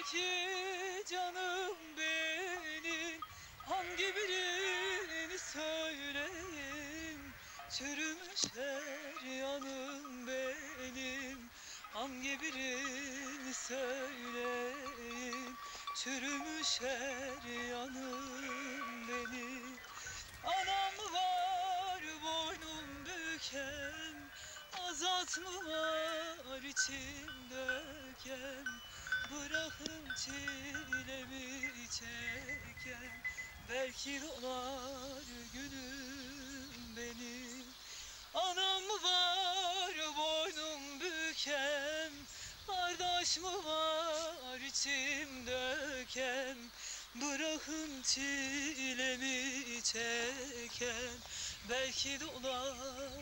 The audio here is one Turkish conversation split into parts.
ki canım benim, hangi birini söyleyeyim? Çürümüş her yanım benim, hangi birini söyleyeyim? Çürümüş her yanım benim. Anam mı var boynum büken, azat mı var içim döken? Bırakın çilemi çeken, belki dolar günüm benim. Anam mı var boynum büken, kardeş mi var içim döken? Bırakın çilemi çeken, belki dolar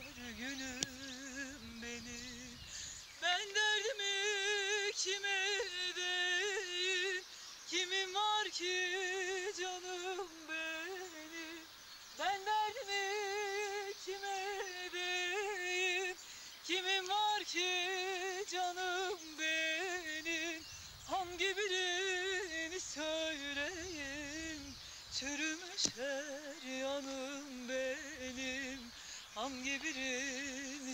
günüm benim. Ben derdimi kime edeyim? Kimin var ki canım benim? Ben derdimi kime edeyim? Kimin var ki canım benim? Hangi birini söyleyeyim? Çürümüş her yanım benim, hangi birini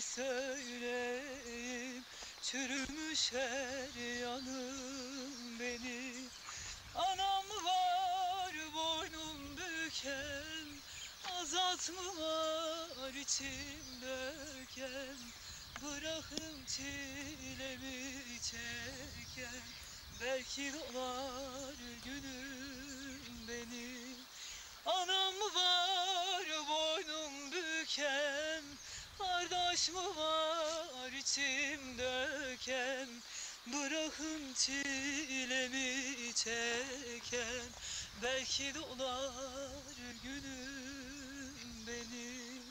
söyleyeyim? Çürümüş her yanım benim. Anam mı var boynum büken, azat mı var içim döken? Bırakın çilemi çeken, belki dolar günüm benim. Anam mı var boynum büken, kardeş mi var içim döken? Bırakın çilemi çeken, belki dolar günüm benim.